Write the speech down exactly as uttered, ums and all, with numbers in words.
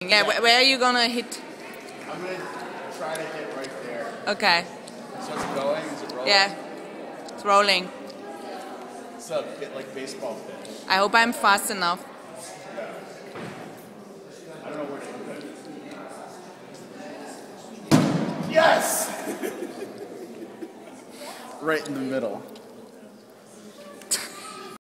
Yeah, wh where are you gonna hit? I'm gonna try to hit right there. Okay. So it's going? Is it rolling? Yeah. It's rolling. It's a bit like baseball pitch. I hope I'm fast enough. Yeah. I don't know where to put it. Yes! Right in the middle.